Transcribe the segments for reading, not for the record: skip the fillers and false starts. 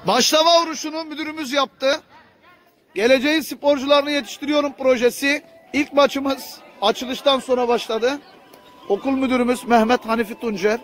Başlama vuruşunu müdürümüz yaptı. Geleceğin sporcularını yetiştiriyorum projesi. İlk maçımız açılıştan sonra başladı. Okul müdürümüz Mehmet Hanifi Tuncer.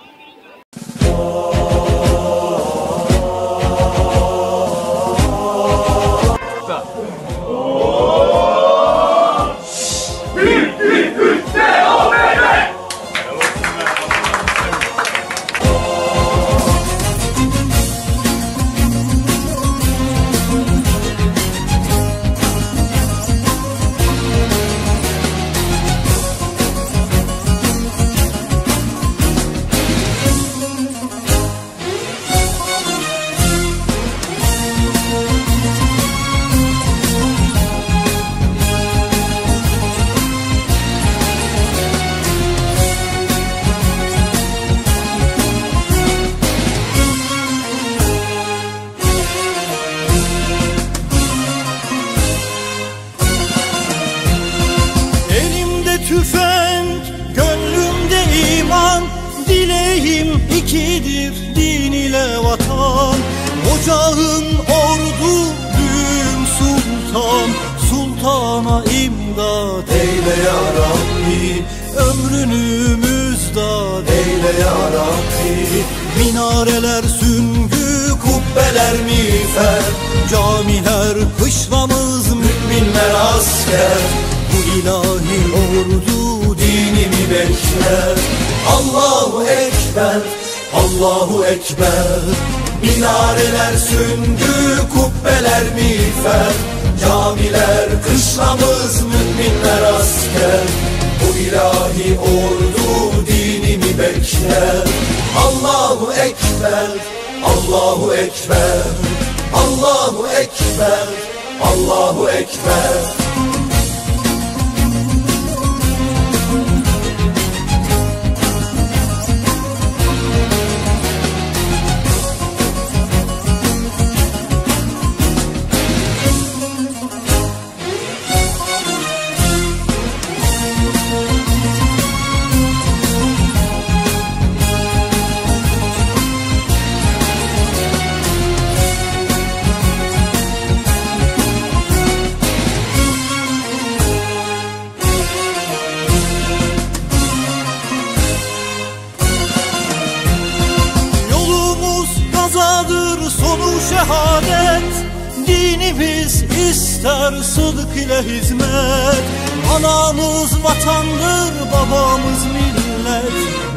Tüfek, gönlümde iman, dileğim ikidir, din ile vatan. Ocağın ordu, büyüm sultan, sultana imdad eyle ya Rabbi. Ömrünü müjdat eyle ya Rabbi. Minareler süngü, kubbeler miğfer, camiler kışlamız, müminler asker. Bu ilahi ordu dinimi bekler. Allahu Ekber, Allahu Ekber. Minareler süngü, kubbeler miğfer, camiler kışlamız, müminler asker. Bu ilahi ordu dinimi bekler. Allahu Ekber, Allahu Ekber. Allahu Ekber, Allahu Ekber. Sonu şehadet, dinimiz ister sıdk ile hizmet. Anamız vatandır, babamız millet.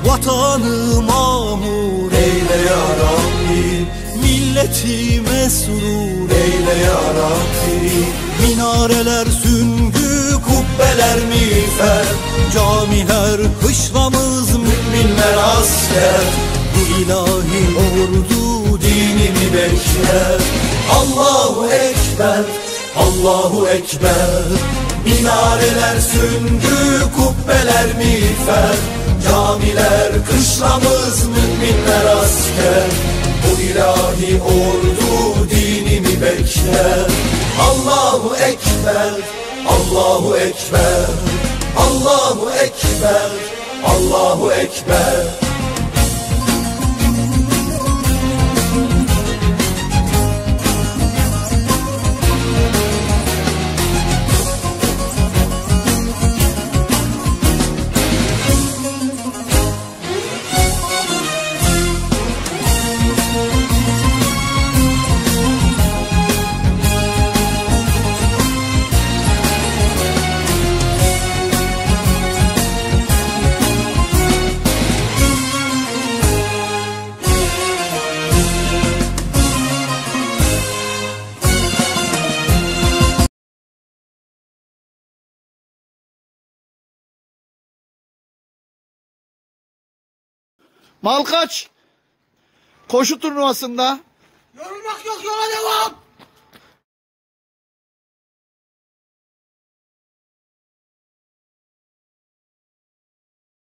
Vatanı mamur eyle ya Rabbi. Milleti mesrur eyle ya Rabbi. Minareler süngü, kubbeler miğfer, camiler kışlamız, müminler asker. Bu ilahi ordu dinimi bekler. Allahu Ekber, Allahu Ekber. Minareler süngü, kubbeler miğfer, camiler kışlamız, müminler asker. Bu ilahi ordu dinimi bekler. Allahu Ekber, Allahu Ekber. Allahu Ekber, Allahu Ekber. Malkaç koşu turnuvasında yorulmak yok, yola devam.